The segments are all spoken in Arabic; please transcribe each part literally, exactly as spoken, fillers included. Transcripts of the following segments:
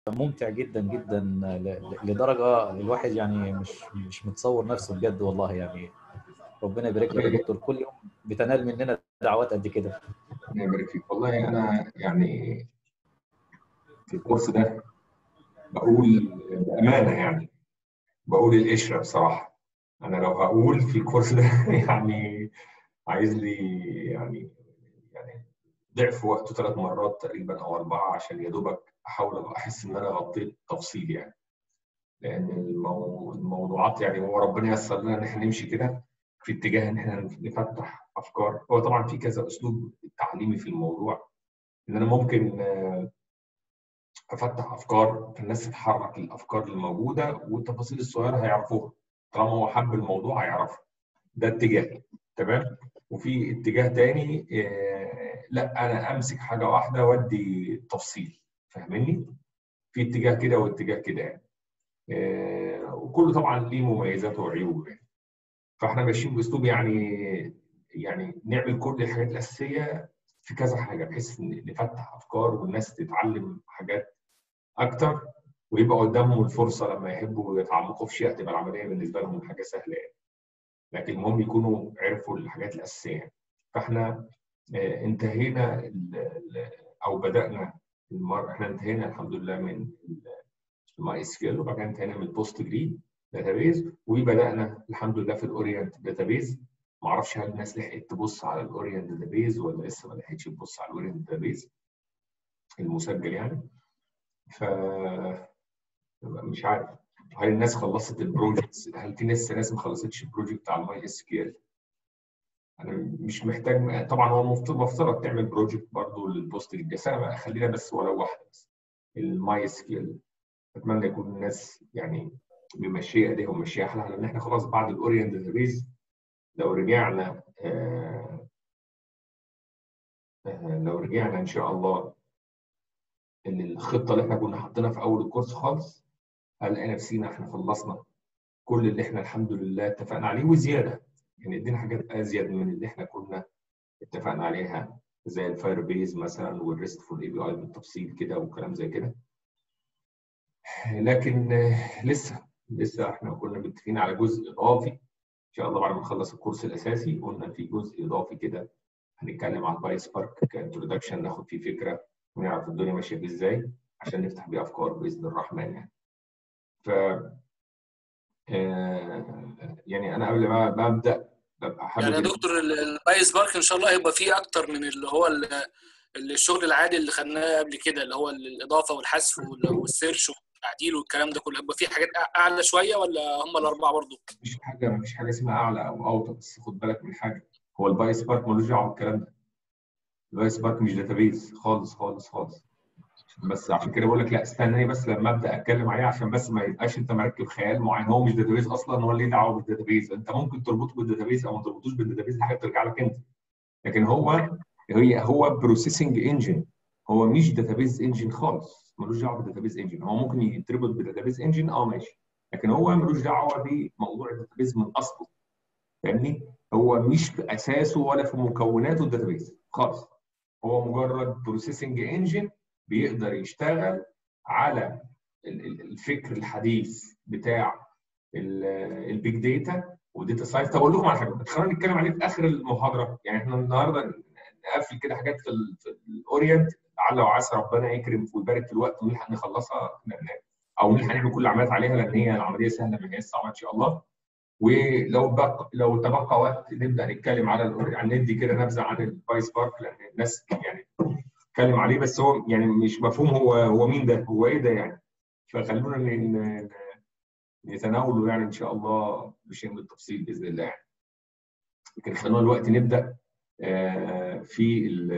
ممتع جدا جدا ل- لدرجه الواحد يعني مش مش متصور نفسه بجد والله يعني. ربنا يبارك لك يا دكتور، كل يوم بتنال مننا دعوات قد كده. ربنا يبارك فيك. والله انا يعني في الكورس ده بقول بامانه، يعني بقول القشره بصراحه. انا لو هقول في الكورس ده يعني عايز لي يعني يعني ضعف وقته ثلاث مرات تقريبا او اربعه، عشان يا دوبك احاول احس ان انا غطيت تفصيل يعني. لان المو... الموضوعات يعني هو ربنا ييسر لنا ان احنا نمشي كده في اتجاه ان احنا نفتح افكار. هو طبعا في كذا اسلوب تعليمي في الموضوع، ان انا ممكن افتح افكار فالناس تتحرك للافكار الموجوده، والتفاصيل الصغيره هيعرفوها. طالما هو حب الموضوع هيعرفها. ده اتجاه. تمام. وفي اتجاه تاني، آه لا انا امسك حاجه واحده وادي تفصيل. فاهمني؟ في اتجاه كده واتجاه كده يعني. آه وكله طبعا ليه مميزاته وعيوبه يعني. فاحنا ماشيين باسلوب يعني يعني نعمل كل الحاجات الاساسيه في كذا حاجه، بحيث إن نفتح افكار والناس تتعلم حاجات اكتر، ويبقى قدامهم الفرصه لما يحبوا يتعمقوا في شيء تبقى العمليه بالنسبه لهم حاجه سهله يعني. لكن المهم يكونوا عرفوا الحاجات الاساسيه. فاحنا آه، انتهينا ال- ال- او بدانا المر... احنا انتهينا الحمد لله من الماي اس كيو ال، وبعد كده انتهينا من البوست جري داتابيز، وبدانا الحمد لله في الاورينت داتابيز. ما اعرفش هل الناس لحقت تبص على الاورينت داتابيز ولا لسه ما لحقتش تبص على الاورينت داتابيز المسجل يعني. ف مش عارف هل الناس خلصت البروجكتس، هل في لسه ناس ما خلصتش البروجكت على الماي اس كيو ال. انا مش محتاج طبعا، هو المفترض مفترض تعمل بروجكت برضه للبوست جديد، بس انا خلينا بس ولو واحده بس الماي اس كيو ال. اتمنى يكون الناس يعني ممشيه ايديهم ماشيه احلى، لان احنا خلاص بعد الاورينت داتابيز لو رجعنا آه آه لو رجعنا ان شاء الله ان الخطه اللي احنا كنا حاطينها في اول الكورس خالص، هنلاقي نفسينا احنا خلصنا كل اللي احنا الحمد لله اتفقنا عليه وزياده. يعني ادينا حاجات ازيد من اللي احنا كنا اتفقنا عليها، زي الفاير بيز مثلا والريستفول اي بي اي بالتفصيل كده وكلام زي كده. لكن آه، لسه لسه احنا كنا متفقين على جزء اضافي ان شاء الله بعد ما نخلص الكورس الاساسي. قلنا في جزء اضافي كده هنتكلم عن باي سبارك كانترودكشن، ناخد فيه فكره ونعرف الدنيا ماشيه فيه ازاي عشان نفتح بيه افكار باذن الرحمن يعني. ف آه، يعني انا قبل ما ما ابدا ببقى يعني حابب يا ان دكتور ال- الباي سبارك ان شاء الله هيبقى فيه اكتر من اللي هو ال- الشغل العادي اللي خدناه قبل كده، اللي هو الاضافه والحذف وال- والسيرش والتعديل والكلام ده كله، هيبقى فيه حاجات أع- اعلى شويه ولا هم الاربعه برضو؟ مفيش حاجه مفيش حاجه اسمها اعلى او اوطى، بس خد بالك من حاجه. هو الباي سبارك ملوش دعوه بالكلام ده. الباي سبارك مش داتابيز خالص خالص خالص. بس عشان كده بقول لك لا استناني بس لما ابدا اتكلم عليه، عشان بس ما يبقاش انت مركب خيال معين. هو مش داتابيز اصلا، هو ليه دعوه بالداتابيز؟ انت ممكن تربطه بالداتابيز او ما تربطوش بالداتابيز، دي حاجه ترجع لك انت. لكن هو هي هو بروسيسنج انجن. هو مش داتابيز انجن خالص، ملوش دعوه بالداتابيز انجن. هو ممكن يتربط بالداتابيز انجن اه ماشي، لكن هو ملوش دعوه بموضوع الداتابيز من اصله. فاهمني؟ هو مش في اساسه ولا في مكوناته الداتابيز خالص. هو مجرد بروسيسنج انجن بيقدر يشتغل على الفكر الحديث بتاع البيج داتا وداتا ساينس. طب اقول لكم على حاجه خلينا نتكلم عليه في اخر المحاضره. يعني احنا النهارده نقفل كده حاجات في, ال في الاورينت، لعل وعسى ربنا يكرم ويبارك في الوقت ونلحق نخلصها او نلحق نعمل كل العمليات عليها، لان هي العمليه سهله ما هي صعبه ان شاء الله. ولو بقى لو تبقى وقت نبدا نتكلم على ال- يعني ندي كده نبذه عن الباي سبارك، لان الناس يعني تتكلم عليه بس هو يعني مش مفهوم هو هو مين ده، هو ايه ده يعني. فخلونا ن- ن- نتناوله يعني ان شاء الله بشيء من التفصيل باذن الله يعني. لكن خلونا دلوقتي نبدا آه، في ال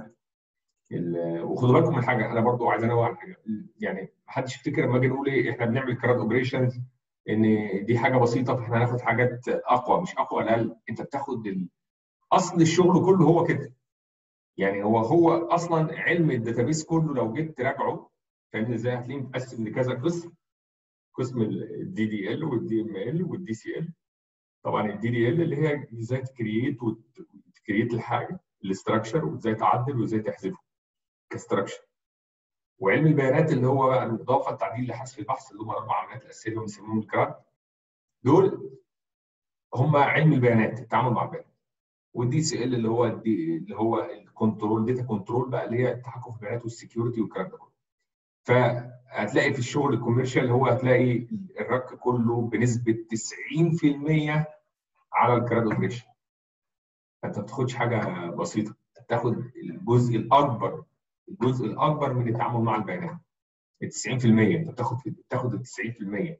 ال وخدوا بالكم من حاجه انا برضو عايز انوه على حاجه. يعني ما حدش يفتكر لما اجي نقول ايه احنا بنعمل كراد اوبريشنز ان دي حاجه بسيطه فاحنا هناخد حاجات اقوى. مش اقوى ولا اقل، انت بتاخد ال- اصل الشغل كله هو كده. يعني هو هو اصلا علم الداتابيس كله لو جيت تراجعه، فاهمني ازاي؟ هتلاقيه متقسم لكذا قسم. قسم الدي دي ال والدي ام ال والدي سي ال. طبعا الدي دي ال اللي هي ازاي تكريت وتكريت الحاجه الاستراكشر، وازاي تعدل وازاي تحذفه كاستراكشر. وعلم البيانات اللي هو بقى الاضافه، التعديل، لحذف، البحث، اللي هم الاربع عمليات الاساسيه اللي بنسميهم الكرات. دول هم علم البيانات، التعامل مع البيانات. والدي سي ال اللي هو الدي اللي هو الكنترول، داتا كنترول بقى، اللي هي التحكم في البيانات والسكيورتي والكلام ده كله. فهتلاقي في الشغل الكوميرشال هو هتلاقي الرك كله بنسبه تسعين في المية على الكراد اوبريشن. فانت ما بتاخدش حاجه بسيطه، بتاخد الجزء الاكبر، الجزء الاكبر من التعامل مع البيانات. ال تسعين في المية انت بتاخد بتاخد ال تسعين في المية.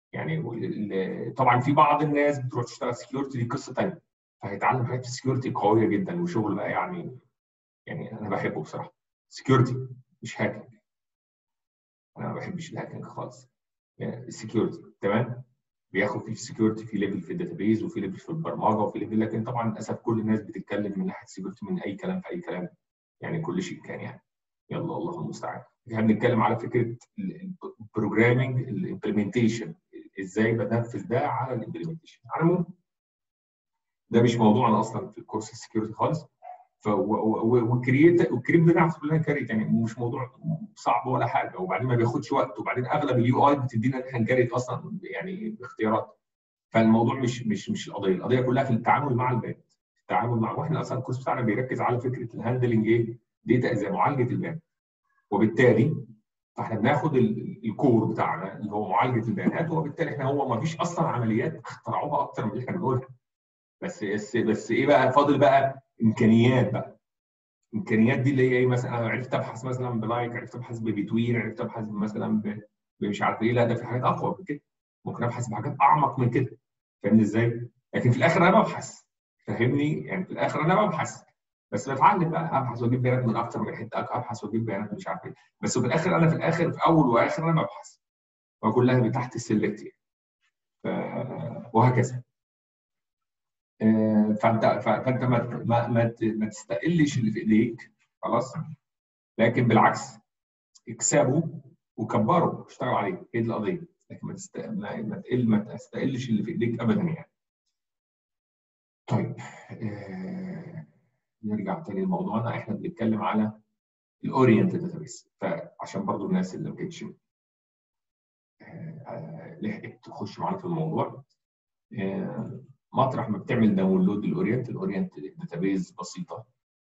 يعني طبعا في بعض الناس بتروح تشتغل سكيورتي، دي قصه ثانيه، فهيتعلم حاجات في السكيورتي قويه جدا، وشغل بقى يعني يعني انا بحبه بصراحه. سكيورتي مش هاكينج، انا ما بحبش الهاكينج خالص. يعني السكيورتي تمام، بياخد في السكيورتي في ليفل في الداتابيز، وفي ليفل في البرمجه، وفي ليفل، لكن طبعا للاسف كل الناس بتتكلم من ناحيه السكيورتي من اي كلام في اي كلام، يعني كل شيء كان يعني يلا الله المستعان. احنا بنتكلم على فكره البروجرامينج، الامبلمنتيشن، ازاي بنفذ ده على الامبلمنتيشن. على العموم ده مش موضوعنا اصلا في الكورس السكيورتي خالص. ف والكرييت والكريت بنعرف كلنا كريت، يعني مش موضوع صعب ولا حاجه، وبعدين ما بياخدش وقت، وبعدين اغلب اليو اي بتدينا ان احنا نكريت اصلا يعني باختيارات. فالموضوع مش مش مش القضيه، القضيه كلها في التعامل مع البيانات، التعامل مع، واحنا اصلا الكورس بتاعنا بيركز على فكره الهاندلنج ايه؟ داتا زي معالجه البيانات. وبالتالي فاحنا بناخد الكور بتاعنا اللي هو معالجه البيانات، وبالتالي احنا هو ما فيش اصلا عمليات اخترعوها اكتر من اللي احنا بنقولها. بس بس بس ايه بقى فاضل بقى؟ امكانيات بقى. الامكانيات دي اللي هي ايه؟ مثلا انا عرفت ابحث مثلا بلايك، عرفت ابحث ببتوين، عرفت ابحث مثلا مش عارف ايه. لا ده في حاجات اقوى من كده، ممكن ابحث بحاجات اعمق من كده. فاهمني ازاي؟ لكن في الاخر انا ببحث، فاهمني؟ يعني في الاخر انا ببحث، بس بتعلم بقى ابحث واجيب بيانات من اكتر من حته، ابحث واجيب بيانات مش عارف ايه. بس في الاخر انا في الاخر في اول واخر انا ببحث، وكلها تحت السلكت يعني. ف... وهكذا. فانت فانت ما ما ما ما تستقلش اللي في ايديك خلاص، لكن بالعكس اكسبه وكبره واشتغل عليه، هي دي القضيه. لكن ما تست... ما ما تقل ما تستقلش اللي في ايديك ابدا يعني. طيب آه... نرجع تاني لموضوعنا. احنا بنتكلم على الاورينت داتابيس، فعشان برضو الناس اللي ما كانتش آه... لحقت تخش معانا في الموضوع، آه... مطرح ما بتعمل داونلود الاورينت، الاورينت داتابيز بسيطه،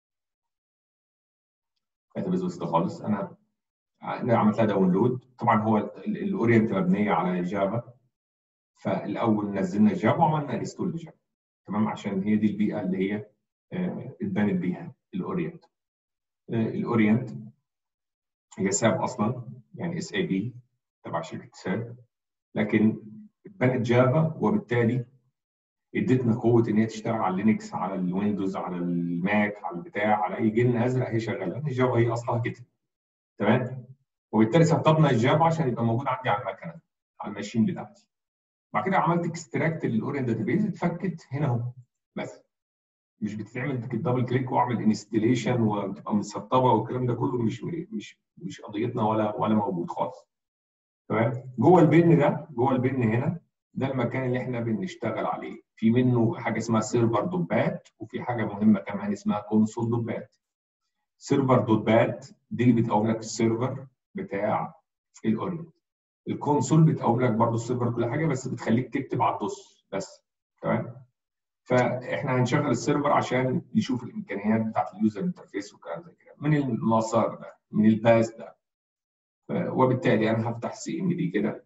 داتابيز بسيطه خالص. انا انا عملت لها داونلود. طبعا هو الاورينت مبنيه على جافا، فالاول نزلنا جافا وعملنا انستول لجافا تمام، عشان هي دي البيئه اللي هي اتبنت بيها الاورينت. الاورينت هي ساب اصلا، يعني اس اي بي تبع شركه ساب، لكن اتبنت جافا، وبالتالي ادتنا قوه ان هي تشتغل على لينكس، على الويندوز، على الماك، على البتاع، على اي جن ازرق هي شغاله. الجافا هي اصلها كده تمام. وبالتالي سطبنا الجافا عشان يبقى موجود عندي على المكنه، على الماشين بتاعتي. بعد كده عملت اكستراكت للاورينت داتابيز، اتفكت هنا اهو بس. مش بتتعمل دبل كليك واعمل انستليشن وتبقى متسطبه والكلام ده كله، مش مش مش قضيتنا ولا ولا موجود خالص تمام. جوه البن ده، جوه البن هنا، ده المكان اللي احنا بنشتغل عليه. في منه حاجه اسمها سيرفر دوت بات، وفي حاجه مهمه كمان اسمها كونسول دوت بات. سيرفر دوت بات دي اللي بتقوم لك السيرفر بتاع الاورينت. الكونسول بتقوم لك برضه السيرفر كل حاجه، بس بتخليك تكتب على الدوس بس تمام. فاحنا هنشغل السيرفر عشان نشوف الامكانيات بتاعت اليوزر انترفيس والكلام زي كده من المسار ده، من الباس ده. وبالتالي انا هفتح سي ام دي كده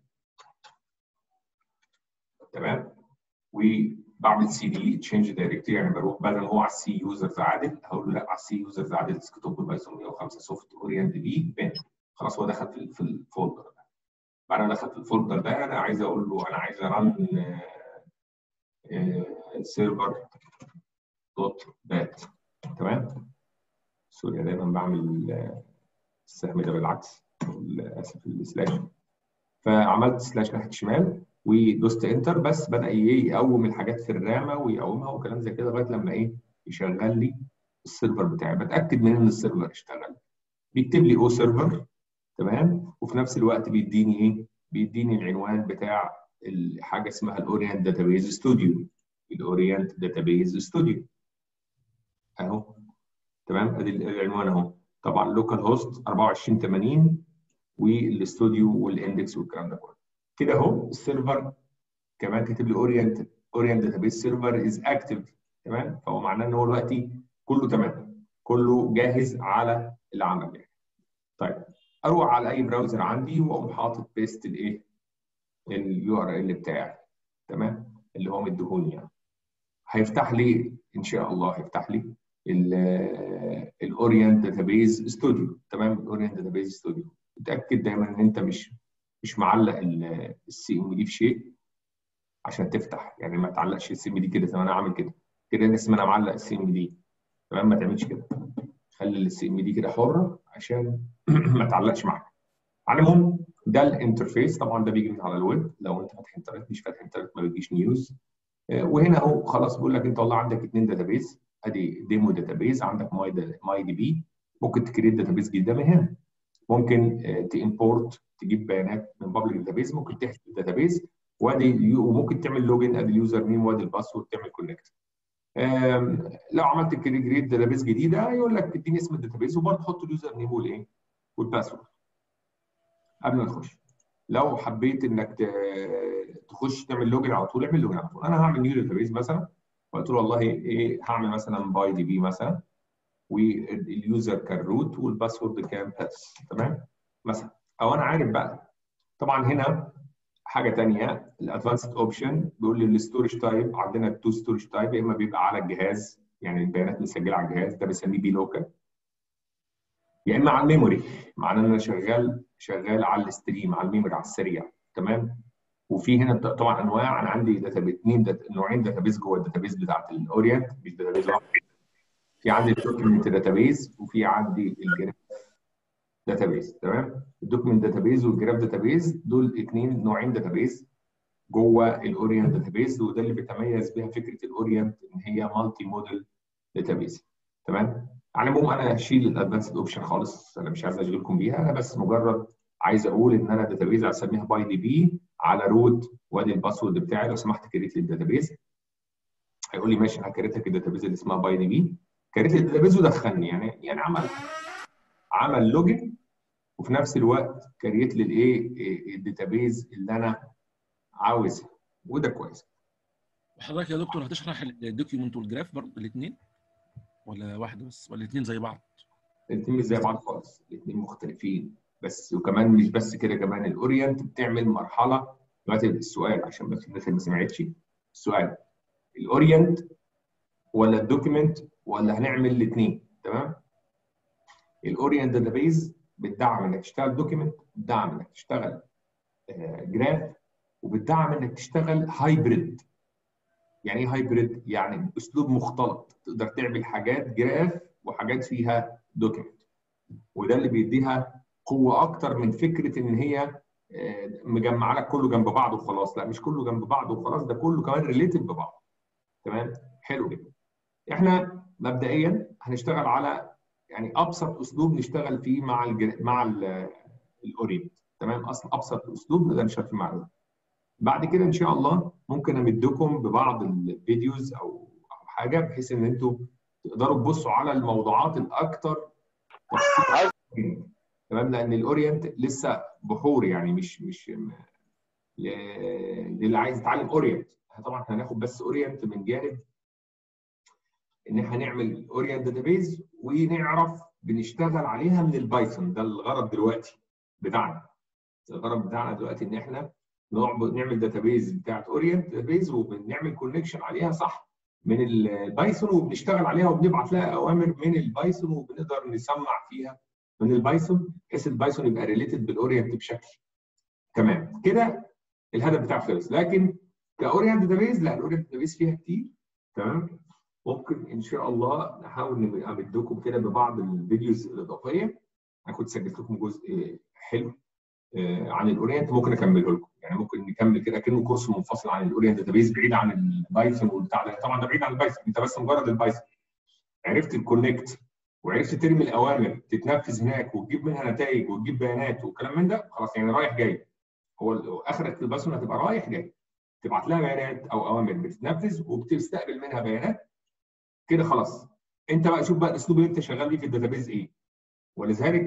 تمام، وبعمل سي دي تشينج دايركتوري، يعني بروح بدل ما هو على السي يوزرز عادل، هقول له لا على السي يوزرز عادل ديسكتوب بايثون مية وخمسة سوفت اورينت بي بن. خلاص هو دخل في الفولدر ده. بعد ما دخل في الفولدر ده انا عايز اقول له انا عايز ارن سيرفر دوت بات تمام. سوري دايما بعمل السهم ده بالعكس، اسف السلاش. فعملت سلاش ناحيه الشمال ودوست انتر، بس بدا يقوم الحاجات في الرامه ويقومها وكلام زي كده لغايه لما ايه يشغل لي السيرفر بتاعي. بتاكد من ان السيرفر اشتغل، بيكتب لي او سيرفر تمام، وفي نفس الوقت بيديني ايه؟ بيديني العنوان بتاع حاجه اسمها الاورينت داتابيز ستوديو. الاورينت داتابيز ستوديو اهو تمام، ادي العنوان اهو. طبعا لوكال هوست أربعة وعشرين ثمانين والاستوديو والاندكس والكلام ده كله. كده اهو السيرفر كمان كاتب لي اورينت اورينت داتابيس سيرفر از اكتف، تمام؟ فهو معناه ان هو دلوقتي كله تمام، كله جاهز على العمل يعني. طيب اروح على اي براوزر عندي واقوم حاطط بيست الايه؟ اليو ار ال بتاعي، تمام؟ اللي هو مديهوني يعني. هيفتح لي ان شاء الله هيفتح لي الاورينت داتابيز ستوديو، تمام؟ الاورينت داتابيز ستوديو. اتاكد دايما ان انت مش مش معلق السي ام دي في شيء عشان تفتح، يعني ما تعلقش السي ام دي كده زي ما انا عامل كده كده الناس ما انا معلق السي ام دي، تمام؟ ما تعملش كده، خلي السي ام دي كده حره عشان ما تعلقش معاك. على العموم ده الانترفيس، طبعا ده بيجي من على الويب، لو انت فاتح انترنت مش فاتح انترنت ما بيجيش نيوز. وهنا اهو خلاص بيقول لك انت والله عندك اثنين داتابيز، ادي ديمو داتابيز، عندك ماي ماي دي بي، ممكن تكريت داتابيز جديده من هنا، ممكن تimporت تجيب بيانات من بابليك داتابيز، ممكن تحذف الداتابيز، وادي وممكن تعمل لوجن، ادي اليوزر نيم وادي الباسورد، تعمل كونكت. لو عملت كريت داتابيز جديده يقول لك اديني اسم الداتابيز وبرضه حط اليوزر نيم والايه والباسورد قبل ما تخش. لو حبيت انك تخش تعمل لوجن على طول اعمل لوجن على طول. انا هعمل نيو داتابيز مثلا وقلت له والله ايه هعمل مثلا باي دي بي مثلا، واليوزر كان روت والباسورد كان باس، تمام مثلا. او انا عارف بقى طبعا هنا حاجه ثانيه الادفانسد اوبشن بيقول لي الستورج تايب، عندنا تو ستورج تايب، يا اما بيبقى على الجهاز يعني البيانات مسجله على الجهاز ده بنسميه بي لوكال، يا اما على الميموري معناه ان انا شغال شغال على الستريم على الميموري على السريع، تمام؟ وفي هنا طبعا انواع، انا عندي داتابيز اثنين دات نوعين داتابيز جوه الداتابيز بتاعت الاورينت، مش داتابيز واحد. في عندي الدوكيمنت داتابيز وفي عندي الجراف داتابيز، تمام؟ الدوكيمنت داتابيز والجراف داتابيز دول اثنين نوعين داتابيز جوه الاورينت داتابيز، وده اللي بيتميز بها فكره الاورينت ان هي مالتي موديل داتابيز، تمام؟ على العموم انا هشيل الادفانسد اوبشن خالص، انا مش عايز اشغلكم بيها، انا بس مجرد عايز اقول ان انا داتابيز هسميها باي دي بي على روت وادي الباسورد بتاعي، لو سمحت كريت لي الداتابيز. هيقول لي ماشي هكريت لك الداتابيز اللي اسمها باي دي بي، كريت لي الداتابيز ودخلني يعني يعني عمل عمل لوجن وفي نفس الوقت كريت لي الايه الداتابيز اللي انا عاوزها، وده كويس. حضرتك يا دكتور هتشرح الدوكيومنت والجراف برضه الاثنين ولا واحده بس ولا الاثنين زي بعض؟ الاثنين مش زي بعض خالص، الاثنين مختلفين بس. وكمان مش بس كده، كمان الاورينت بتعمل مرحله دلوقتي. السؤال عشان بس الناس اللي ما سمعتش، السؤال الاورينت ولا الدوكيمنت ولا هنعمل الاثنين، تمام؟ الاورينت داتابيز بتدعم انك تشتغل دوكيمنت، بتدعم انك تشتغل جراف، وبتدعم انك تشتغل هايبريد. يعني ايه هايبريد؟ يعني اسلوب مختلط، تقدر تعمل حاجات جراف وحاجات فيها دوكيمنت، وده اللي بيديها قوه اكتر من فكره ان هي مجمعه لك كله جنب بعض وخلاص. لا، مش كله جنب بعض وخلاص، ده كله كمان ريليتد ببعض، تمام؟ حلو جدا. احنا مبدئيا هنشتغل على يعني ابسط اسلوب نشتغل فيه مع ال مع الاورينت، تمام؟ اصلا ابسط اسلوب نقدر نشتغل فيه مع الاورينت. بعد كده ان شاء الله ممكن امدكم ببعض الفيديوز او او حاجه بحيث ان انتم تقدروا تبصوا على الموضوعات الاكثر تفصيلا، تمام؟ لان الاورينت لسه بحور يعني، مش مش للي عايز يتعلم اورينت. طبعا هناخد بس اورينت من جانب ان احنا هنعمل اورينت داتابيز ونعرف بنشتغل عليها من البايثون. ده الغرض دلوقتي بتاعنا، الغرض بتاعنا دلوقتي ان احنا نعمل داتابيز بتاعت اورينت داتابيز وبنعمل كونكشن عليها صح من البايثون، وبنشتغل عليها وبنبعت لها اوامر من البايثون، وبنقدر نسمع فيها من البايثون بحيث البايثون يبقى ريليتد بالاورينت بشكل تمام كده. الهدف بتاعه خلص. لكن كاورينت داتابيز لا، الاورينت داتابيز فيها كتير، تمام؟ ممكن ان شاء الله نحاول نمدكم كده ببعض الفيديوز الاضافيه. انا كنت سجلت لكم جزء حلو عن الاورينت، ممكن اكمله لكم يعني، ممكن نكمل كده كانه كورس منفصل عن الاورينت داتابيز بعيد عن البايثون والبتاع ده. طبعا ده بعيد عن البايثون، انت بس مجرد البايثون عرفت الكونكت وعرفت ترمي الاوامر تتنفذ هناك وتجيب منها نتائج وتجيب بيانات والكلام من ده، خلاص يعني رايح جاي. هو اخرك البايثون هتبقى رايح جاي، تبعت لها بيانات او اوامر بتتنفذ وبتستقبل منها بيانات كده، خلاص. انت بقى شوف بقى الاسلوب اللي انت شغال بيه في الداتابيز ايه، ولذلك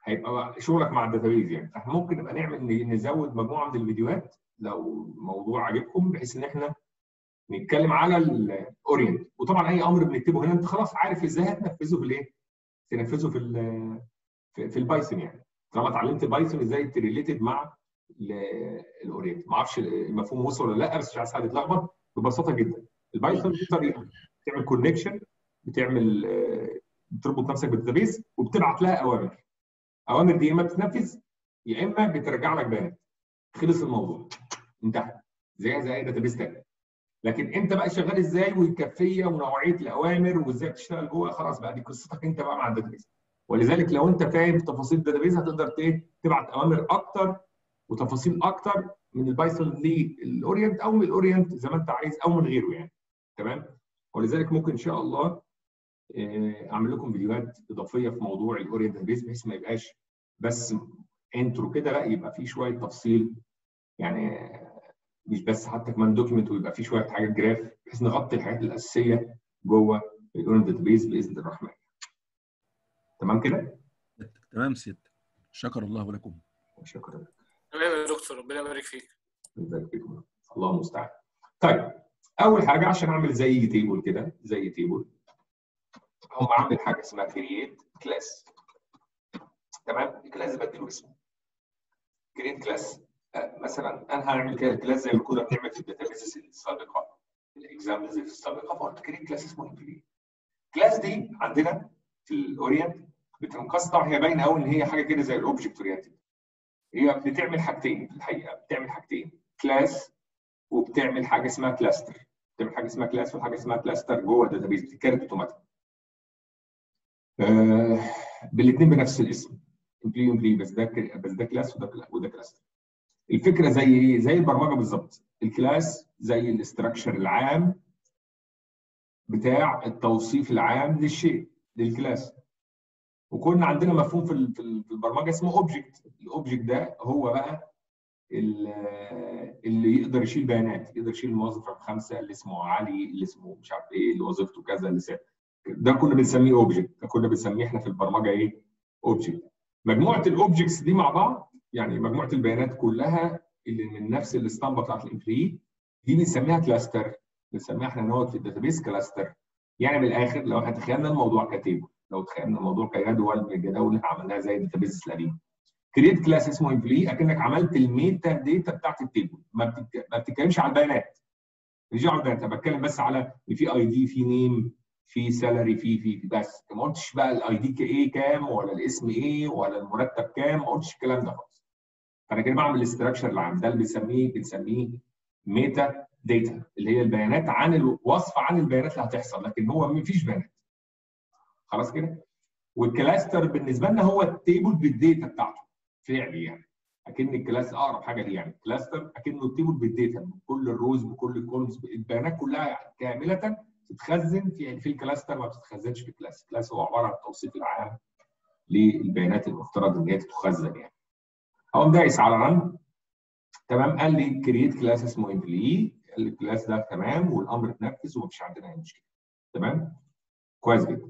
هيبقى شغلك مع الداتابيز يعني. احنا ممكن نبقى نعمل نزود مجموعه من الفيديوهات لو الموضوع عاجبكم، بحيث ان احنا نتكلم على الاورينت. وطبعا اي امر بنكتبه هنا انت خلاص عارف ازاي هتنفذه في الايه؟ تنفذه في ال في, في البايثون يعني. طالما اتعلمت بايثون ازاي تريليتد مع الاورينت. ما اعرفش المفهوم وصل ولا لا، بس مش عايز حد يتلخبط. ببساطه جدا البايثون دي طريقه بتعمل كونكشن، بتعمل بتربط نفسك بالداتابيز وبتبعت لها اوامر. اوامر دي يا اما بتتنفذ يا اما بترجع لك بيانات. خلص الموضوع، انتهى. زي زي اي داتابيز تاني. لكن انت بقى شغال ازاي والكيفيه ونوعيه الاوامر وازاي بتشتغل جوه، خلاص بقى دي قصتك انت بقى مع الداتابيز. ولذلك لو انت فاهم تفاصيل الداتابيز هتقدر تبعت اوامر اكتر وتفاصيل اكتر من البايثون للاورينت، او من الاورينت زي ما انت عايز، او من غيره يعني. تمام؟ ولذلك ممكن ان شاء الله اعمل لكم فيديوهات اضافيه في موضوع الاورينت داتابيز، بحيث ما يبقاش بس انترو كده، لا يبقى فيه شويه تفصيل يعني، مش بس حتى كمان دوكيمنت، ويبقى فيه شويه حاجات جراف، بحيث نغطي الحاجات الاساسيه جوه الاورينت داتابيز باذن الرحمن. تمام كده؟ تمام سيد، شكر الله لكم. شكرا. تمام يا دكتور، ربنا يبارك فيك. يبارك فيكم، الله المستعان. طيب اول حاجه عشان اعمل زي تيبل كده، زي تيبل هم عامل حاجه اسمها كرييت كلاس. تمام؟ الكلاس بديله اسم. كرييت كلاس مثلا انا هعمل كده كلاس زي ما كنا بنعمل في الداتابيز السابقه، الاكزامبلز السابقه، فقلت كرييت كلاس اسمه امبلوي. كلاس دي عندنا في الاورينت بتنقسم، طبعا هي باينه قوي ان هي حاجه كده زي الاوبجكت اورينتد. هي بتعمل حاجتين في الحقيقه، بتعمل حاجتين، كلاس وبتعمل حاجه اسمها كلاستر. بتعمل حاجه اسمها كلاس وحاجه اسمها كلاستر جوه الداتابيز، بتتكرر اوتوماتيك. آه بالاثنين بنفس الاسم، امبلي امبلي، بس ده بس ده كلاس وده وده كلاستر. الفكره زي ايه؟ زي البرمجه بالظبط. الكلاس زي الاستراكشر العام بتاع التوصيف العام للشيء، للكلاس. وكنا عندنا مفهوم في في البرمجه اسمه اوبجكت. الاوبجكت ده هو بقى اللي يقدر يشيل بيانات، يقدر يشيل الموظف رقم خمسه اللي اسمه علي، اللي اسمه مش عارف ايه، اللي وظيفته كذا، اللي سا... ده كنا بنسميه اوبجكت. ده كنا بنسميه احنا في البرمجه ايه؟ اوبجكت. مجموعه الاوبجكتس دي مع بعض، يعني مجموعه البيانات كلها اللي من نفس الاسطمبه بتاعت الامبلوي دي بنسميها كلاستر. بنسميها احنا نوت في الداتابيس كلاستر. يعني من الاخر لو احنا تخيلنا الموضوع كتيبل، لو تخيلنا الموضوع كجدول من الجداول اللي عملناها زي الداتابيس القديم. كريت كلاس اسمه امبلوي اكنك عملت الميتا داتا بتاعت التيبل. ما, بتك... ما بتتكلمش على البيانات. مش على البيانات، انا بتكلم بس على في اي دي، في نيم، في سالري، في في بس. ما قلتش بقى الاي دي ايه كام، ولا الاسم ايه، ولا المرتب كام، ما قلتش الكلام ده خالص. فانا كده بعمل الاستراكشر العام ده اللي بنسميه بنسميه ميتا داتا، اللي هي البيانات عن الوصف عن البيانات اللي هتحصل، لكن هو ما فيش بيانات. خلاص كده؟ والكلاستر بالنسبه لنا هو التيبل بالداتا بتاعته فعلي يعني. اكن الكلاس اقرب حاجه ليه يعني. كلاستر اكنه التيبل بالداتا، بكل الروز بكل الكولمز، البيانات كلها كامله تتخزن في في الكلاستر، ما بتتخزنش في الكلاس. الكلاس هو عباره عن التوصيف العام للبيانات المفترض ان هي تتخزن يعني. اقوم دايس على رن. تمام؟ قال لي كرييت كلاس اسمه امبلوي. قال لي الكلاس ده تمام والامر اتنفذ ومفيش عندنا اي مشكله. تمام؟ كويس جدا.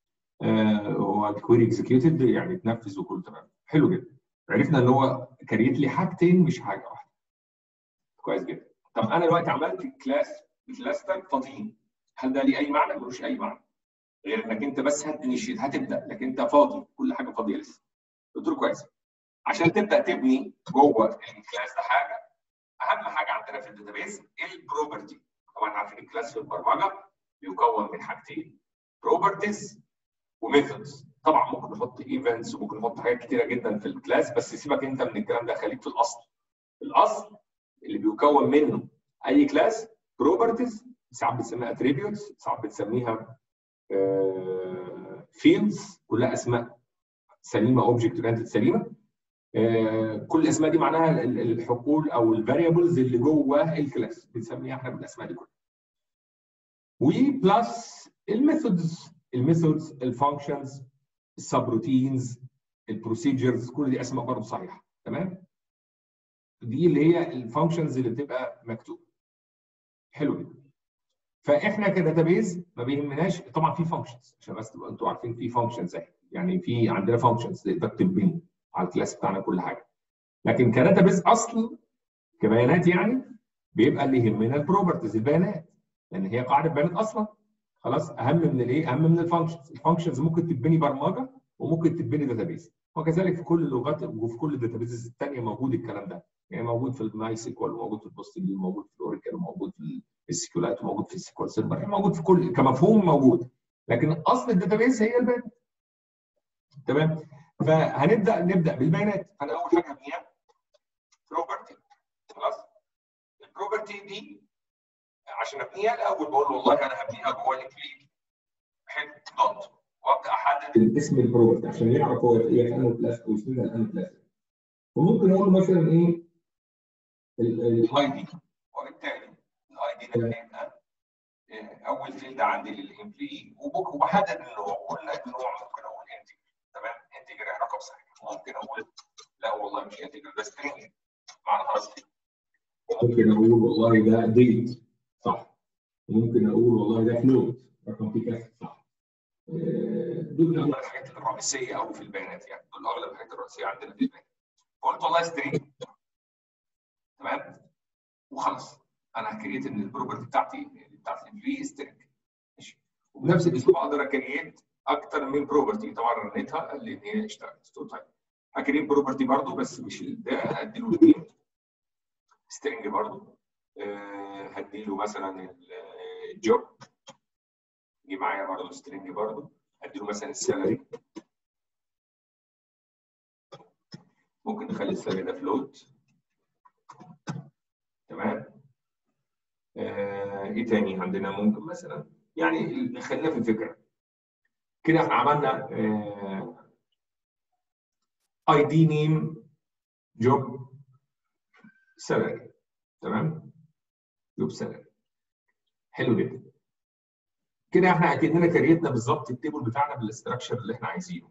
آه هو الكويري اكزكيوتد يعني اتنفذ وكله تمام. حلو جدا. عرفنا ان هو كريت لي حاجتين مش حاجه واحده. كويس جدا. طب انا دلوقتي عملت كلاس كلاستر فاضيين. هل ده ليه اي معنى؟ ملوش اي معنى. غير انك انت بس هتنشيت هتبدا، لكن انت فاضي، كل حاجه فاضيه لسه. قلت له كويس. عشان تبدا تبني جوه الكلاس ده حاجه، اهم حاجه عندنا في الداتابيز البروبرتي. طبعا عارفين الكلاس في البرمجه بيكون من حاجتين، بروبرتيز وميثودز. طبعا ممكن نحط ايفنتس وممكن نحط حاجات كتيره جدا في الكلاس، بس سيبك انت من الكلام ده، خليك في الاصل. الاصل اللي بيكون منه اي كلاس بروبرتيز، ساعات بتسميها اتريبيوتس، ساعات بتسميها فيلدز، كلها اسماء سليمه، اوبجكت اورينتد سليمه. كل الاسماء دي معناها الحقول او الفاريبلز اللي جوه الكلاس، بنسميها احنا بالاسماء دي كلها. وبلس الميثودز، الميثودز الفانكشنز السبروتينز البروسيجرز، كل دي اسماء برضه صحيحه. تمام؟ دي اللي هي الفانكشنز اللي بتبقى مكتوبه. حلو جدا. فاحنا كداتابيز ما بيهمناش، طبعا في فانكشنز عشان بس تبقوا انتوا عارفين في فانكشنز اهي يعني في عندنا فانكشنز تقدر تبني على الكلاس بتاعنا كل حاجه. لكن كداتابيز اصل كبيانات يعني بيبقى اللي يهمنا البروبرتيز البيانات، لان هي قاعده بيانات اصلا. خلاص، اهم من الايه؟ اهم من الفانكشنز. الفانكشنز ممكن تبني برمجه وممكن تبني داتابيز، وكذلك في كل اللغات وفي كل الداتابيز الثانيه موجود الكلام ده. يعني موجود في الماي سيكوال وموجود في البوست جي وموجود في الاوراكل وموجود في السيكولايت وموجود في السيكوال سيرفر، موجود في كل كمفهوم موجود، لكن اصل الداتابيز هي البيانات. تمام؟ فهنبدا نبدا بالبيانات. انا اول حاجه هبنيها بروبرتي. خلاص؟ البروبرتي دي عشان ابنيها الاول بقول له والله انا هبنيها جوه الانكليد. حلو، دوت، وابدا احدد اسم البروبرتي عشان يعرف هو ايه في انه كلاس او اسمها الان كلاس. وممكن اقول له مثلا ايه الاي دي، وبالتالي الاي دي ده هيبقى اول فيلد عندي للامبلوي، وبحدد النوع. قلنا النوع ممكن اقول انتجر. تمام، انتجر يعني رقم صحيح. ممكن اقول لا والله مش انتجر ده سترينج معنى خاص. ممكن اقول والله ده ديت صح، وممكن اقول والله ده فلوت رقم في كاس صح. دول اغلب الحاجات الرئيسيه قوي في البيانات، يعني دول اغلب الحاجات الرئيسيه عندنا في البيانات. قلت والله سترينج. تمام، وخلاص انا كريت ان البروبرتي بتاعتي بتاعت الامبلوي سترينج. ماشي، وبنفس الاسلوب اقدر اكريت اكتر من بروبرتي. طبعا رنيتها قال لي ان هي اشتغلت. طيب هكريت بروبرتي برضه بس مش ده، هدي له الاثنين سترينج برضه. أه هدي له مثلا الجوب يجي معايا برضه سترينج برضه. هدي له مثلا السالري، ممكن نخلي السالري ده فلوت. تمام. آه، ايه تاني عندنا؟ ممكن مثلا يعني خلينا في الفكره كده. احنا عملنا اي دي نيم جوب سالري. تمام، جوب سالري حلو جدا كده. احنا اكننا كريتنا بالظبط التيبل بتاعنا بالاستراكشر اللي احنا عايزينه.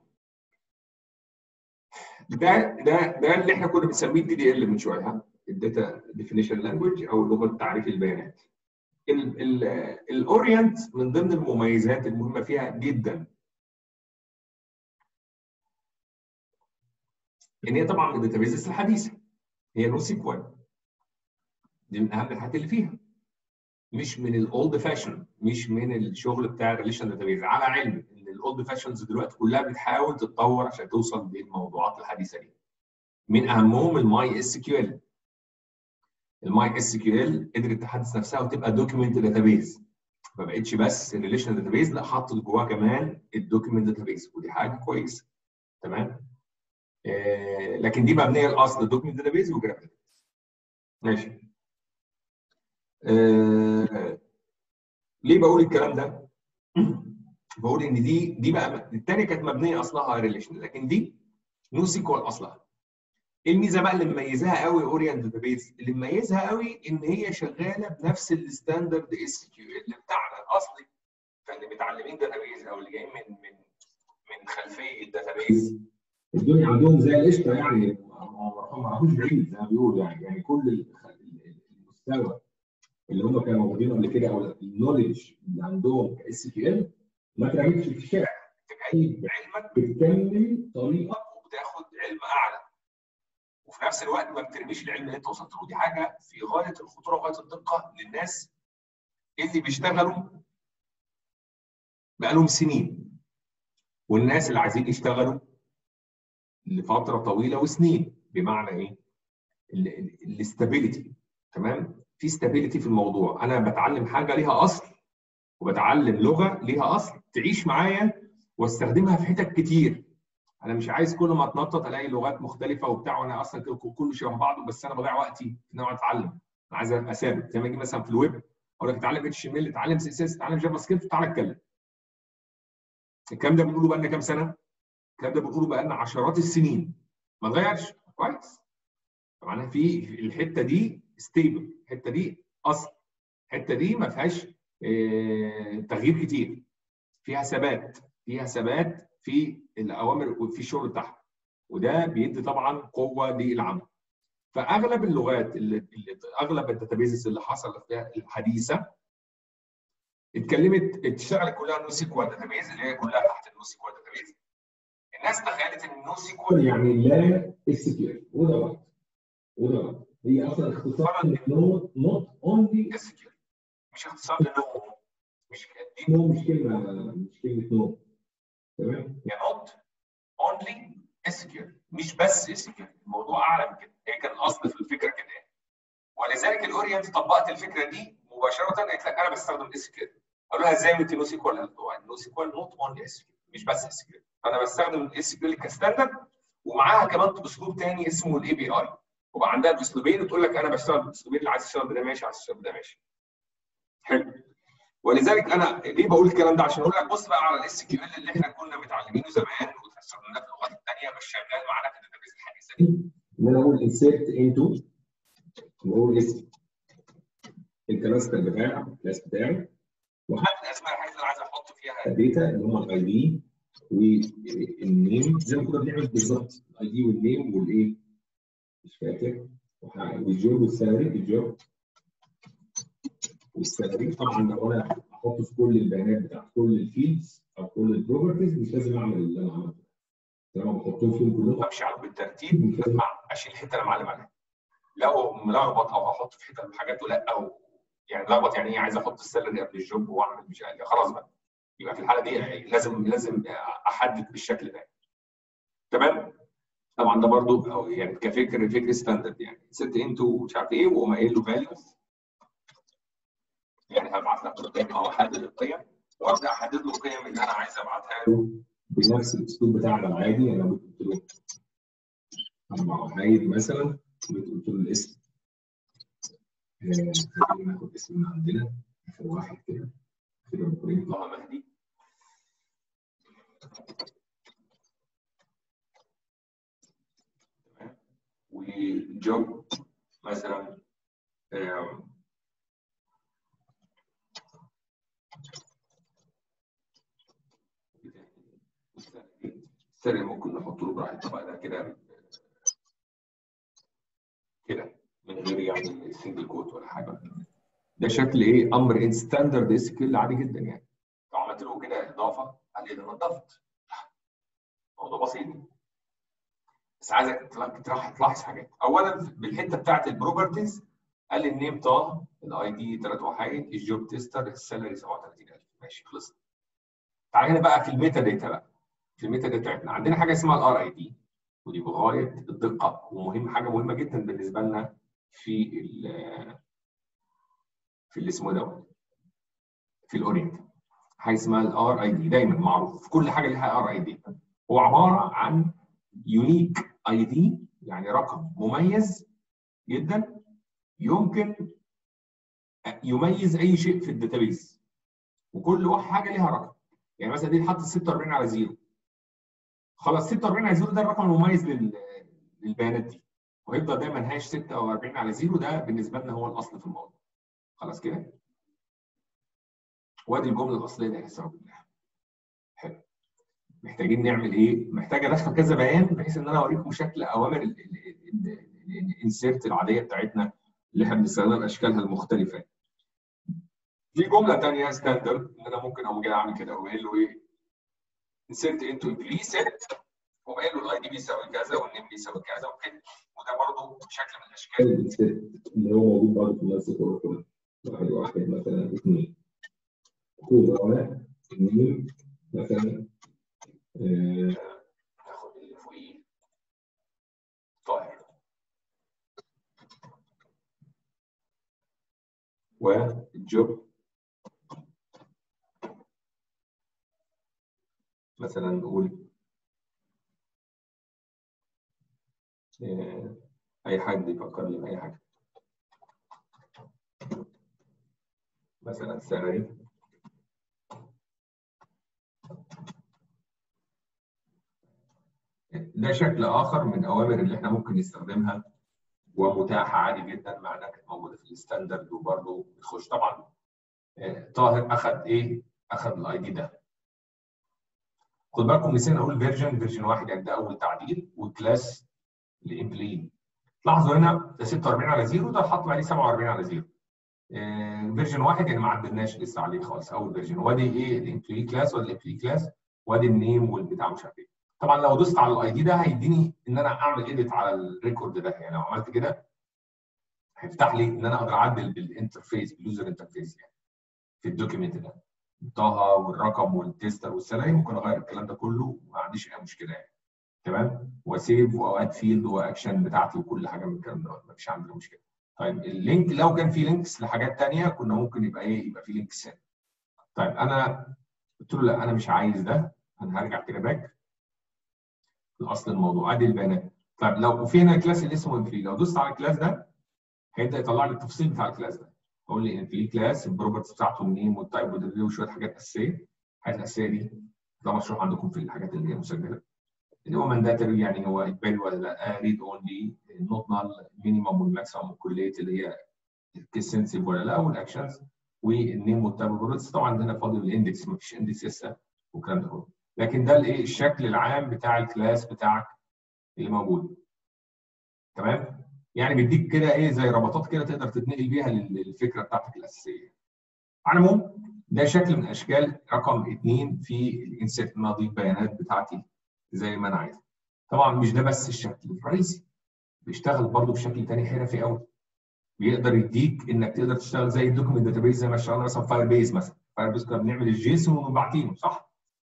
ده ده ده اللي احنا كنا بنسميه الدي دي ال من شويه، الداتا ديفينيشن لانجويج او لغه تعريف البيانات. الاورينت من ضمن المميزات المهمه فيها جدا ان هي طبعا من الداتابيزز الحديثه، هي نو سيكوال. دي من اهم الحاجات اللي فيها، مش من الاولد فاشن، مش من الشغل بتاع الريليشن داتابيز. على علم ان الاولد فاشنز دلوقتي كلها بتحاول تتطور عشان توصل للموضوعات الحديثه دي. من اهمهم الماي اس كيو ال. الماي اس كيو ال قدرت تحدث نفسها وتبقى دوكيمنت داتابيز، ما بقتش بس الريليشن داتابيز، لا حطت جواها كمان الدوكيمنت داتابيز، ودي حاجه كويسه. تمام. آه لكن دي مبنيه الاصل الدوكيمنت داتابيز وجراف داتابيز. ماشي. آه ليه بقول الكلام ده؟ بقول ان دي دي بقى الثانيه كانت مبنيه اصلها ريليشن، لكن دي نو سيكوال اصلها. ايه الميزه بقى اللي مميزاها قوي اورينت داتابيز؟ اللي مميزها قوي ان هي شغاله بنفس الستاندرد اس كيو ال بتاعنا الاصلي. فاللي متعلمين داتابيز او اللي جايين من من من خلفيه الداتابيز الدنيا عندهم زي القشطه، يعني ما راحوش بعيد زي ما بيقولوا. يعني يعني كل المستوى اللي هم كانوا واخدينه قبل كده او النولج اللي عندهم كاس كيو ال ما ترميش في الشارع. انت بعلمك بتكمل طريقك وبتاخد علم اعلى، وفي نفس الوقت ما بترميش العلم اللي انت وصلت له. دي حاجه في غايه الخطوره وغايه الدقه للناس اللي بيشتغلوا بقالهم سنين، والناس اللي عايزين يشتغلوا لفتره طويله وسنين. بمعنى ايه؟ الاستابيليتي. تمام؟ في استابيليتي في الموضوع. انا بتعلم حاجه ليها اصل، وبتعلم لغه ليها اصل تعيش معايا واستخدمها في حتت كتير. انا مش عايز كل ما اتنطط الاقي لغات مختلفه وبتاع، وانا اصلا كله شبه بعضه، بس انا بضيع وقتي ان انا اتعلم. انا عايز ابقى ثابت. زي ما اجي مثلا في الويب اقول لك اتعلم اتش ام ال، اتعلم سي اس اس، اتعلم جافا سكريبت، وتعالى اتكلم. الكلام ده بنقوله بقى لنا كام سنه؟ الكلام ده بنقوله بقى لنا عشرات السنين، ما اتغيرش. كويس. طبعا في الحته دي ستيبل، الحته دي اصل، الحته دي ما فيهاش اه تغيير كتير، فيها ثبات، فيها ثبات في الاوامر وفي الشغل بتاعها، وده بيدي طبعا قوه للعمل. فاغلب اللغات اللي, اللي اغلب الداتابيزز اللي حصلت فيها الحديثه اتكلمت اشتغلت كلها نو سيكوال داتابيز، اللي هي كلها تحت النو سيكوال داتابيز. الناس تخيلت ان نو سيكوال يعني لا اس كيو ال، وده غلط وده غلط. هي اصلا اختصار لنو نوت اونلي اس كيو ال، مش اختصار لنو. مش دي نو، مش كلمه مش كلمه نو، تمام؟ هي نوت اونلي اس كيو ال، مش بس اس كيو ال، الموضوع اعلى من كده. هي كان الاصل في الفكره كده يعني. ولذلك الاورينت طبقت الفكره دي مباشره، قالت لك انا بستخدم اس كيو ال. قالوا لها ازاي انت نو سيكوال؟ نو سيكوال نوت اونلي اس كيو ال، مش بس اس كيو ال. فانا بستخدم الاس كيو ال كستاندرد، ومعاها كمان اسلوب ثاني اسمه الاي بي اي. وبقى عندها الاسلوبين وتقول لك انا بشتغل بالاسلوبين، اللي عايز يشتغل بده ماشي، عايز يشتغل بده ماشي. حلو. ولذلك انا ليه بقول الكلام ده؟ عشان اقول لك بص بقى على الاس كيو ال اللي احنا كنا متعلمينه زمان واستخدمناه في اللغات الثانيه، مش شغال معانا في الداتابيز الحديثه دي. ان انا اقول انسيرت انتو، واقول اسم الكلاستر بتاعي الكلاس بتاعي، وحدد اسماء الحاجات اللي انا عايز احط فيها داتا، اللي هم الاي دي والنيم، زي ما كنا بنعمل بالظبط. الاي دي والنيم والايه؟ مش فاكر. والجوب والسالري. الجوب والسالري طبعا لو انا احط في كل البيانات بتاعت كل الفيلدز او كل البروبرتيز، مش لازم اعمل اللي انا عملته. لما بحطهم فيهم كلهم امشي عليهم بالترتيب، مش لازم اشيل الحته اللي معلم عليها. لو ملخبط او احط في حته من الحاجات لا، او يعني لخبط يعني ايه، عايز احط السالري قبل الجوب واعمل مش عارف، خلاص بقى يبقى في الحاله دي لازم لازم احدد بالشكل ده. تمام؟ طبعا ده برضو أو يعني كفكر فكر ستاندرد يعني ست انتو مش عارف ايه، واقوم قايل له فاليوز، يعني هبعت لك القيم او احدد القيم، وابدا احدد له القيم اللي انا عايز ابعتها له بنفس الاسلوب بتاعنا العادي. انا قلت له اربع وحايد مثلا، قلت له الاسم، خلينا ناخد اسم من عندنا اخر واحد كده، كده ابراهيم طه مهدي. تمام. وجوب مثلا السري ممكن نحط له براحتنا بقى ده كده كده من غير يعني سنجل كوت ولا حاجه. ده شكل ايه؟ امر ان ستاندرد اس كيو ال عادي جدا يعني. لو عملت له كده اضافه عليه ده نضفت. موضوع بسيط. بس عايزك تلاحظ حاجات. اولا بالحته بتاعت البروبرتيز، قال لي النيم طه، الاي دي ثلاث وحايد، الجوب تيستر، السالري سبعة وثلاثين ألف. ماشي خلص. تعالى هنا بقى في الميتا داتا بقى. في الميتا داتا بتاعتنا عندنا حاجه اسمها الار اي دي، ودي بغايه الدقه ومهم، حاجه مهمه جدا بالنسبه لنا في ال في اللي اسمه دوت في الاورينت. حاجه اسمها الار اي دي، دايما معروف في كل حاجه لها ار اي دي. هو عباره عن يونيك اي دي، يعني رقم مميز جدا يمكن يميز اي شيء في الداتابيز، وكل حاجه ليها رقم. يعني مثلا دي اتحطت ستة وأربعين على زيرو، خلاص ستة وأربعين على زيرو ده الرقم المميز للبيانات دي، وهيفضل دايما هاش ستة وأربعين على زيرو، ده بالنسبه لنا هو الاصل في الموضوع. خلاص كده. وادي الجمله الاصليه اللي هنستخدمها. حلو. محتاجين نعمل ايه؟ محتاج ادخل كذا بيان بحيث ان انا اوريكم شكل اوامر الانسيرت العاديه بتاعتنا اللي احنا بنستخدمها باشكالها المختلفه. في جمله ثانيه ستاندرد ان انا ممكن اقوم جاي اعمل كده واقول له ايه؟ انسيرت انتو امبلي سيت، وقايل له الاي دي بيساوي كذا والنيم بيساوي كذا وكده. وده برضه شكل من اشكال الانسيرت اللي هو موجود برضه في نفس الكورة. واحد واحد مثلا اثنين. كل هنا النيم مثلا ناخد اللي فوقيه طاهر، والجوب مثلا نقول اي حد يفكرني باي حاجه، مثلا سالري. ده شكل اخر من اوامر اللي احنا ممكن نستخدمها ومتاحه عادي جدا، مع انها كانت موجوده في الستاندرد وبرضه بتخش. طبعا طاهر اخذ ايه؟ اخذ الاي دي ده. خد بالكم نسينا نقول فيرجن، فيرجن واحد يعني ده اول تعديل، والكلاس الامبلي. لاحظوا هنا ده ستة وأربعين على زيرو، ده حط عليه سبعة وأربعين على زيرو. فيرجن واحد يعني ما عدلناش لسه عليه خالص، اول فيرجن. وادي ايه؟ الامبلي كلاس، وادي الامبلي كلاس، وادي النيم والبتاع مش عارف ايه. طبعا لو دوست على الاي دي ده هيديني ان انا اعمل ايديت على الريكورد ده، يعني لو عملت كده هيفتح لي ان انا اقدر اعدل بالانترفيس باليوزر انترفيس يعني في الدوكيمنت ده طه والرقم والتستر والسلاي، ممكن اغير الكلام ده كله ما عنديش اي مشكله يعني. تمام، وسيف واد فيلد واكشن بتاعتي وكل حاجه من الكلام ده ما فيش عندنا مشكله. طيب اللينك لو كان في لينكس لحاجات ثانيه كنا ممكن يبقى ايه، يبقى في لينكس هنا. طيب انا قلت له لا انا مش عايز ده، انا هرجع كده باك لاصل الموضوع ادي البيانات. طيب لو في هنا كلاس اللي اسمه امبلي، لو دوست على الكلاس ده هيبدا يطلع لي التفصيل بتاع الكلاس ده. اقول لي امبلي كلاس البروبرتيز بتاعته النيم والتايب والديلي وشويه حاجات اساسيه. الحاجات الاساسيه دي ده مشروع عندكم في الحاجات اللي هي مسجله، اللي هو مانداتري يعني هو اجباري ولا لا، ريد اونلي، النوت نال، مينيمم والماكسيمم والكليت اللي هي الكيس سنسيف ولا لا، والاكشنز والنيم والتايب والبروبرتيز. طبعا عندنا فاضل الاندكس ما فيش اندكس لسه والكلام ده كله، لكن ده الايه الشكل العام بتاع الكلاس بتاعك اللي موجود. تمام، يعني بيديك كده ايه زي ربطات كده تقدر تتنقل بيها للفكره بتاعتك الاساسيه. على العموم ده شكل من اشكال رقم اثنين في الانسيرت، ان اضيف بيانات بتاعتي زي ما انا عايز. طبعا مش ده بس الشكل الرئيسي، بيشتغل برضه بشكل ثاني حرفي قوي، بيقدر يديك انك تقدر تشتغل زي الدوكيمنت داتابيز زي ما اشتغلنا مثلا فاير بيز. مثلا فاير بيز كنا بنعمل الجيسون ونبعتينه صح؟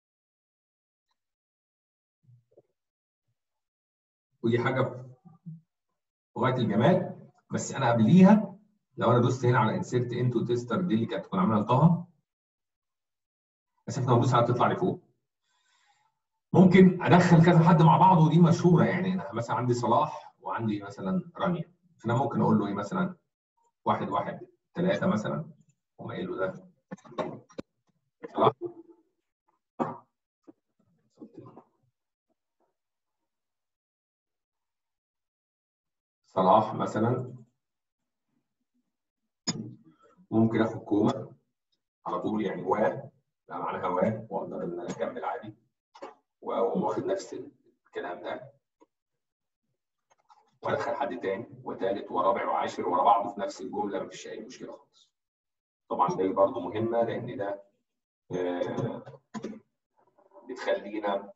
ودي حاجه في غايه الجمال. بس انا قبليها لو انا دوست هنا على انسيرت انتو تيستر دي اللي كانت تكون عاملها طه، اسف لو دوست على تطلع لفوق، ممكن ادخل كذا حد مع بعض ودي مشهوره. يعني انا مثلا عندي صلاح وعندي مثلا رانيا، فانا ممكن اقول له ايه مثلا واحد واحد ثلاثه مثلا، وما قايل له ده صلاح صلاح مثلا، ممكن اخد كوما على طول يعني و بقى معناها و، واقدر ان انا اكمل عادي واقوم واخد نفس الكلام ده وادخل حد تاني وثالث ورابع وعاشر ورا بعضه في نفس الجمله، مفيش اي مشكله خالص. طبعا دي برضه مهمه لان ده آه بتخلينا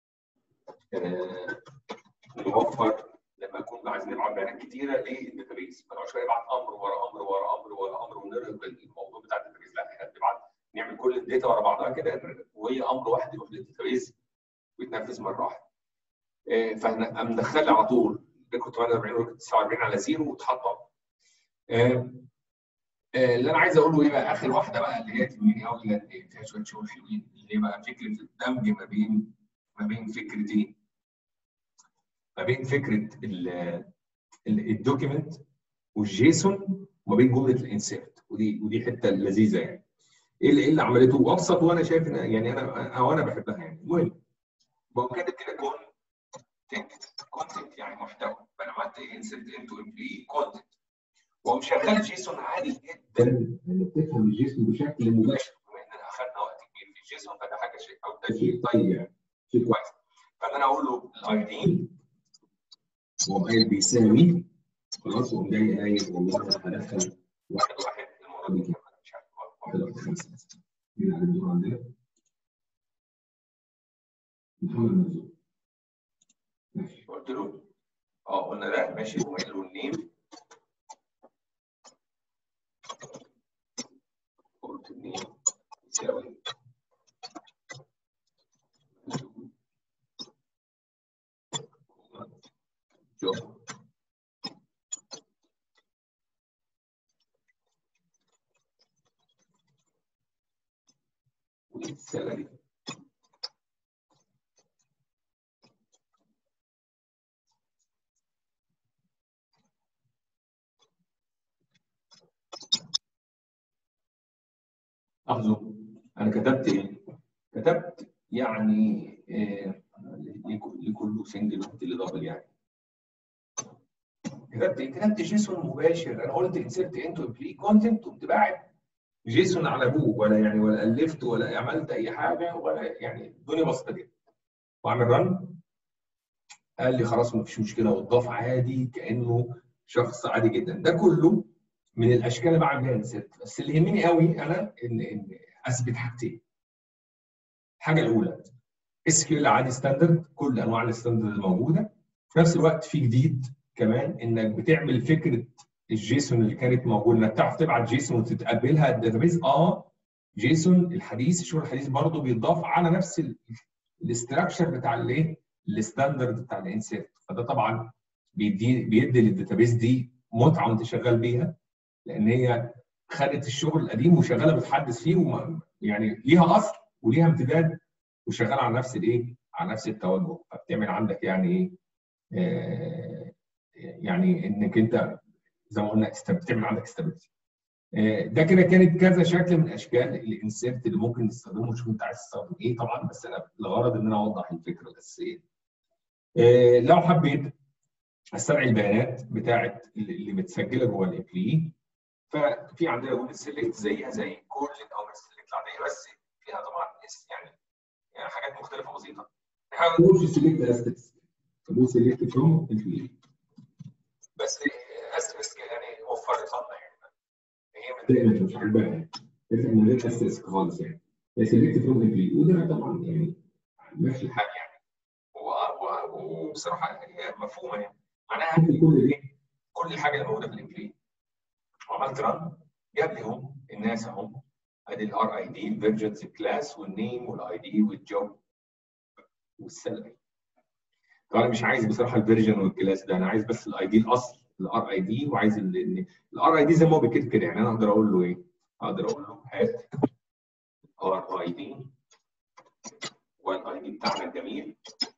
آه نوفر لما نكون عايزين نبعت بيانات كتيره للداتابيز، ما نقعدش نبعت امر ورا امر ورا امر ورا امر ونرهق الموضوع بتاع الداتابيز. لا احنا بنبعت نعمل كل الداتا ورا بعضها كده وهي امر واحد يروح للداتابيز ويتنفذ مره واحده. آه فاحنا مدخل على طول ريكورد ثمانية وأربعين وريكورد تسعة وأربعين على زيرو وتحطم. آه آه اللي انا عايز اقوله ايه بقى، اخر واحده بقى اللي هي تهمني قوي اللي فيها شويه شغل حلوين، اللي هي بقى فكره الدمج ما بين ما بين فكرتين، ما بين فكره الدوكيمنت والجيسون وما بين جمله الانسيرت. ودي ودي حته لذيذه يعني. ايه اللي, إيه اللي عملته ابسط وانا شايف ان يعني انا او انا بحبها يعني. المهم بقوم كاتب كده كونتنت، كونتنت يعني محتوى، فانا عملت ايه انسيرت انتو امبلي كونتنت، واقوم شغال جيسون عادي جدا لان بتفهم الجيسون بشكل مباشر، بما اننا اخذنا وقت كبير في الجيسون فده حاجه شيء او ده شيء طيب يعني شيء كويس. فانا اقول له الاي دي واقوم قايل بيساوي خلاص، واقوم جاي قايل والله انا هدخل واحد واحد المره دي كام مش عارف واحد واحد خمسه مثلا. مين على الدور عندنا؟ محمد مرزوق. ماشي قلت له اه قلنا ده ماشي، وقايل له النيم، قلت النيم يساوي شوف والسالري لاحظوا انا كتبت ايه؟ كتبت يعني إيه لكل سنجل اللي دبل يعني. كتبت ايه؟ كتبت جيسون مباشر. انا قلت انسرت انتو امبلي كونتنت وقمت باعت جيسون على ابوه، ولا يعني ولا الفت ولا عملت اي حاجه ولا يعني الدنيا بسيطه جدا. واعمل رن قال لي خلاص مفيش مشكله واتضاف عادي كانه شخص عادي جدا. ده كله من الاشكال اللي بعمل بيها انسرت. بس اللي يهمني قوي انا ان ان اثبت حاجتين. الحاجه الاولى اس كيو ال عادي ستاندرد، كل انواع الستاندرد الموجوده. في نفس الوقت في جديد كمان انك بتعمل فكره الجيسون اللي كانت موجوده، انك تعرف تبعت جيسون وتتقبلها الداتابيز. اه جيسون الحديث، الشغل الحديث برضه بيتضاف على نفس الاستراكشر بتاع الايه؟ الستاندرد بتاع الانسيرت. فده طبعا بيدي بيدي للداتابيز دي متعه وانت شغال بيها، لان هي خدت الشغل القديم وشغاله بتحدث فيه، وما يعني ليها اصل وليها امتداد وشغاله على نفس الايه؟ على نفس التوجه. فبتعمل عندك يعني ايه؟ آه يعني انك انت زي ما قلنا بتعمل عندك استابيليتي. آه ده كده كانت كذا شكل من اشكال الانسيرت اللي ممكن نستخدمه، ونشوف انت عايز تستخدم ايه طبعا، بس انا الغرض ان انا اوضح الفكره الاساسيه. آه لو حبيت استدعي البيانات بتاعت اللي متسجله جوه الامبلوي، ففي عندنا جمله سيلكت زيها زي كل الاوامر السيلكت العاديه، بس فيها طبعا يعني يعني حاجات مختلفه بسيطه. نحاول نقول في سيلكت استريسك، نقول سيلكت فروم امبلوي، بس استريسك يعني وفرت لنا يعني هي دايما مش عاجباها لازم من غير استريسك خالص يعني. هي سيلكت فروم امبلوي، وده طبعا يعني ماشي الحال يعني، وبصراحه هي مفهومه يعني. معناها هدي كل الايه؟ كل الحاجه اللي موجوده في الامبلوي. وعملت رن جاب لي هم الناس اهم، ادي الار اي دي، الفيرجنز، الكلاس، والنيم والاي دي والجوب والسالري. طبعا انا مش عايز بصراحه الفيرجن والكلاس ده، انا عايز بس الاي دي الاصل الار اي دي، وعايز الار اي دي زي ما هو بيتكتب كده يعني. انا اقدر اقول له ايه؟ اقدر اقول له هات ار اي دي، والاي دي بتاعنا الجميل،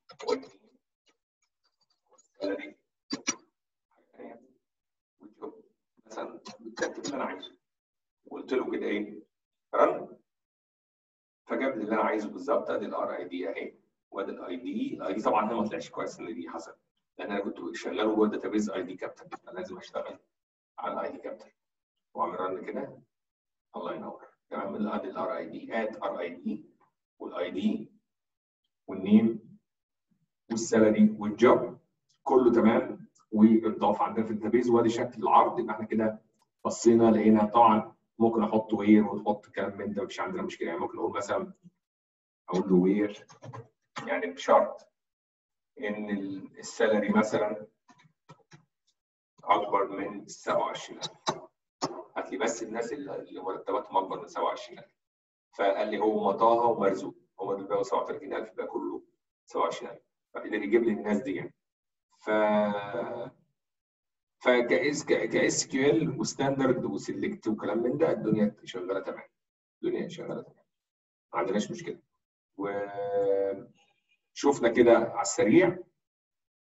والسالري والجوب مثلا، بكتب اللي انا عايزه وقلت له كده ايه؟ رن. فجاب لي اللي انا عايزه بالظبط. ادي الار اي دي اهي، وادي الاي دي. الاي دي طبعا هنا ما طلعش كويس ان دي حصل، لان انا كنت شغال جوه الداتابيز اي دي كابتن، فلازم اشتغل على الاي دي كابتن واعمل رن كده. الله ينور. تمام. ادي الار اي دي، اد ار اي دي والاي دي والنيم والسالري والجوب كله تمام، واتضاف عندنا في الداتابيز. وادي شكل العرض. يبقى احنا كده بصينا لقينا طبعا ممكن احط وير وتحط كلام من ده، مفيش عندنا مشكله يعني. ممكن اقول مثلا اقول له وير يعني بشرط ان السالري مثلا اكبر من سبعة وعشرين ألف. هات لي بس الناس اللي مرتباتهم اكبر من سبعة وعشرين ألف. فقال لي هو مطاها ومرزوق، هم دول بقوا سبعة وثلاثين ألف، بقى كله سبعة وعشرين ألف. فقدر يجيب لي الناس دي يعني. ف فكاس كاس كيو ال وستاندرد وسيلكت وكلام من ده، الدنيا شغاله تمام. الدنيا شغاله تمام، ما عندناش مشكله. وشوفنا كده على السريع